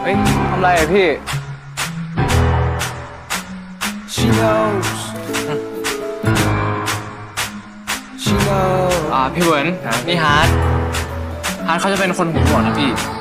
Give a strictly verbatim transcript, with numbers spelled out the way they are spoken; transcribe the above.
ฮ้ยทำไรอะพี่ She knows She knows อ่าพี่เวิร์นนี่ฮาร์ดฮาร์ดเขาจะเป็นคนหูหนวกนะพี่